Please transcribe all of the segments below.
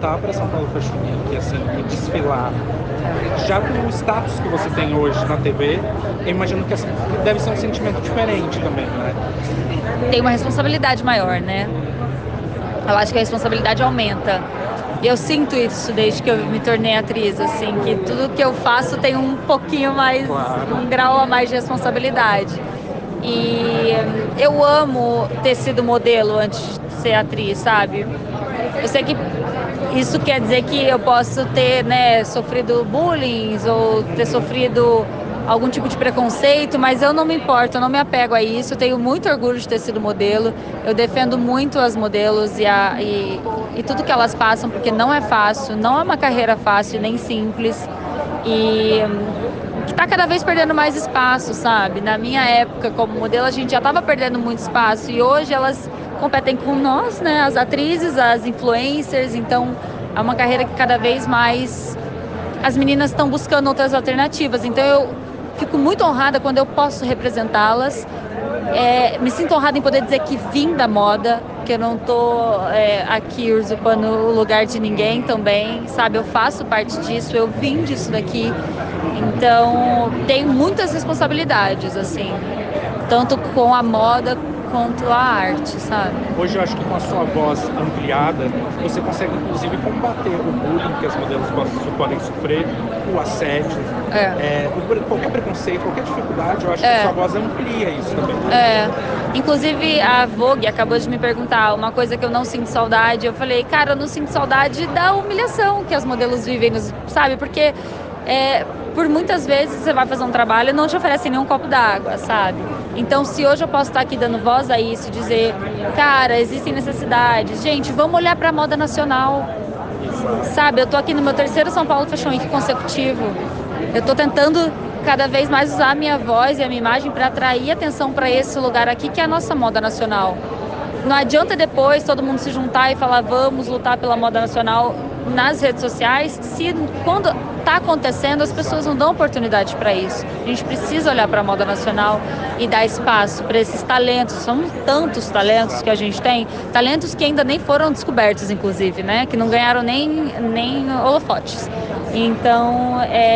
voltar para São Paulo Fashion Week, assim, e desfilar, já com o status que você tem hoje na TV, eu imagino que deve ser um sentimento diferente também, né? Tem uma responsabilidade maior, né? Eu acho que a responsabilidade aumenta. E eu sinto isso desde que eu me tornei atriz, assim, que tudo que eu faço tem um pouquinho mais, Claro. um grau a mais de responsabilidade. E eu amo ter sido modelo antes de ser atriz, sabe? Eu sei que isso quer dizer que eu posso ter, né, sofrido bullying ou ter sofrido algum tipo de preconceito, mas eu não me importo, eu não me apego a isso. Eu tenho muito orgulho de ter sido modelo. Eu defendo muito as modelos e tudo que elas passam, porque não é fácil, não é uma carreira fácil nem simples. E que está cada vez perdendo mais espaço, sabe? Na minha época, como modelo, a gente já estava perdendo muito espaço e hoje elas competem com nós, né? As atrizes, as influencers, então é uma carreira que cada vez mais as meninas estão buscando outras alternativas. Então eu fico muito honrada quando eu posso representá-las. Me sinto honrada em poder dizer que vim da moda, que eu não estou aqui usurpando o lugar de ninguém também, sabe? Eu faço parte disso, eu vim disso daqui. Então, tenho muitas responsabilidades, assim, tanto com a moda quanto a arte, sabe? Hoje eu acho que com a sua voz ampliada, você consegue inclusive combater o bullying que as modelos podem sofrer, o assédio, qualquer preconceito, qualquer dificuldade, eu acho que a sua voz amplia isso também. Inclusive a Vogue acabou de me perguntar uma coisa que eu não sinto saudade. Eu falei, cara, eu não sinto saudade da humilhação que as modelos vivem, sabe? Porque por muitas vezes você vai fazer um trabalho e não te oferecem nenhum copo d'água, sabe? Então, se hoje eu posso estar aqui dando voz a isso, dizer, cara, existem necessidades. Gente, vamos olhar para a moda nacional, sabe? Eu tô aqui no meu 3º São Paulo Fashion Week consecutivo. Eu tô tentando cada vez mais usar a minha voz e a minha imagem para atrair atenção para esse lugar aqui, que é a nossa moda nacional. Não adianta depois todo mundo se juntar e falar, vamos lutar pela moda nacional nas redes sociais, se quando está acontecendo as pessoas não dão oportunidade para isso. A gente precisa olhar para a moda nacional e dar espaço para esses talentos. São tantos talentos que a gente tem, talentos que ainda nem foram descobertos, inclusive, né? Que não ganharam nem holofotes. Então,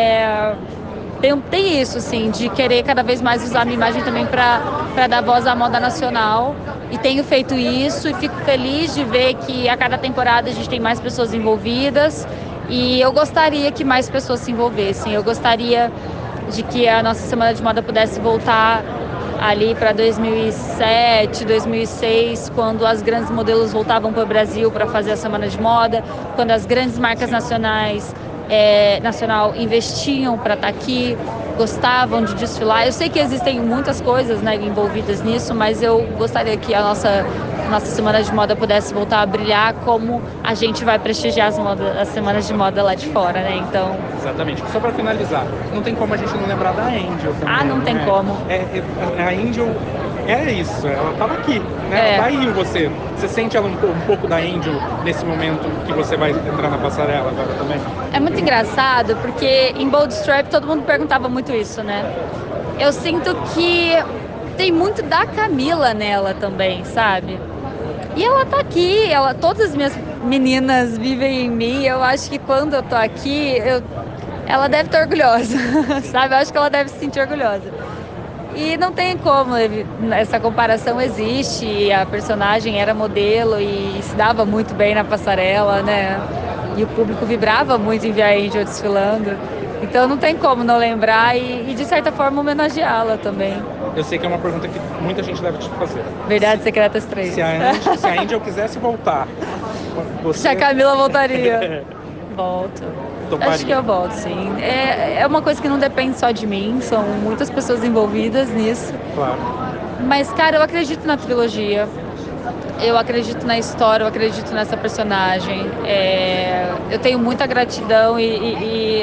tem isso, assim, de querer cada vez mais usar a minha imagem também para dar voz à moda nacional. E tenho feito isso e fico feliz de ver que a cada temporada a gente tem mais pessoas envolvidas e eu gostaria que mais pessoas se envolvessem. Eu gostaria de que a nossa Semana de Moda pudesse voltar ali para 2007, 2006, quando as grandes modelos voltavam para o Brasil para fazer a Semana de Moda, quando as grandes marcas nacional investiam para estar aqui, gostavam de desfilar. Eu sei que existem muitas coisas, né, envolvidas nisso, mas eu gostaria que a nossa Semana de Moda pudesse voltar a brilhar como a gente vai prestigiar as semanas de moda lá de fora, né? Então... Exatamente. Só para finalizar, não tem como a gente não lembrar da Angel também. Não tem como. A Angel é isso, ela estava aqui, né? Ela tá aí em você. Você sente ela um pouco da Angel nesse momento que você vai entrar na passarela agora também? É muito engraçado, porque em Bold Strap todo mundo perguntava muito isso, né? Eu sinto que tem muito da Camila nela também, sabe? E ela tá aqui, todas as minhas meninas vivem em mim. Eu acho que quando eu tô aqui, ela deve estar orgulhosa, sabe? Eu acho que ela deve se sentir orgulhosa. E não tem como, essa comparação existe, a personagem era modelo e se dava muito bem na passarela, né? E o público vibrava muito em ver a Angel desfilando. Então não tem como não lembrar e de certa forma homenageá-la também. Eu sei que é uma pergunta que muita gente deve te fazer. Verdade secreta estranha. Se a Angel quisesse voltar, se a Camila voltaria. Volto. Toparia. Acho que eu volto, sim. É uma coisa que não depende só de mim, são muitas pessoas envolvidas nisso. Claro. Mas, cara, eu acredito na trilogia. Eu acredito na história, eu acredito nessa personagem. Eu tenho muita gratidão e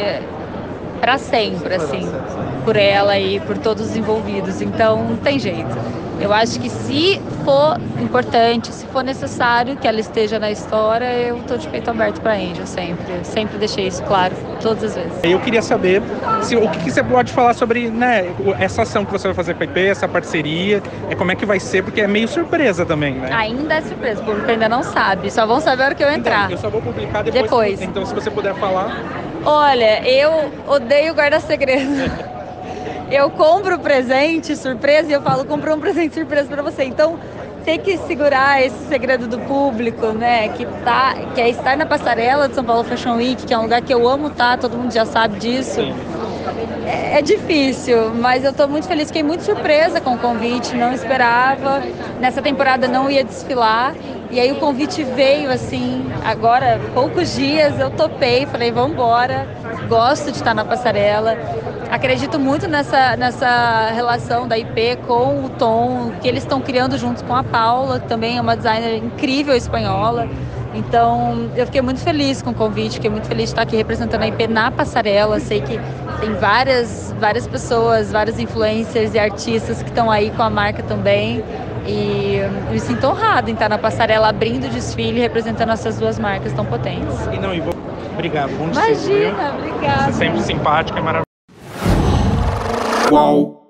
para sempre, assim, por ela e por todos os envolvidos. Então, não tem jeito. Eu acho que se for importante, se for necessário que ela esteja na história, eu tô de peito aberto para Angel, sempre deixei isso claro, todas as vezes. Eu queria saber o que você pode falar sobre, né, essa ação que você vai fazer com a IP, essa parceria, como é que vai ser, porque é meio surpresa também, né? Ainda é surpresa, o público ainda não sabe, só vão saber a hora que eu entrar. Eu só vou publicar depois. Então, se você puder falar. Olha, eu odeio guardar segredo. Eu compro presente surpresa e eu falo, comprei um presente surpresa para você. Então, tem que segurar esse segredo do público, né? Que é estar na passarela de São Paulo Fashion Week, que é um lugar que eu amo estar, todo mundo já sabe disso. Sim. É difícil, mas eu estou muito feliz, fiquei muito surpresa com o convite, não esperava. Nessa temporada não ia desfilar. E aí o convite veio assim, agora, poucos dias, eu topei, falei, vamos embora, gosto de estar na passarela. Acredito muito nessa relação da IP com o Tom, que eles estão criando juntos com a Paula, que também é uma designer incrível espanhola. Então, eu fiquei muito feliz com o convite, fiquei muito feliz de estar aqui representando a IP na passarela. Sei que tem várias pessoas, vários influencers e artistas que estão aí com a marca também. E eu me sinto honrada em estar na passarela abrindo o desfile, representando essas duas marcas tão potentes. Obrigado, bom desfile. Imagina, obrigada. Você é sempre simpática e maravilhosa. Qual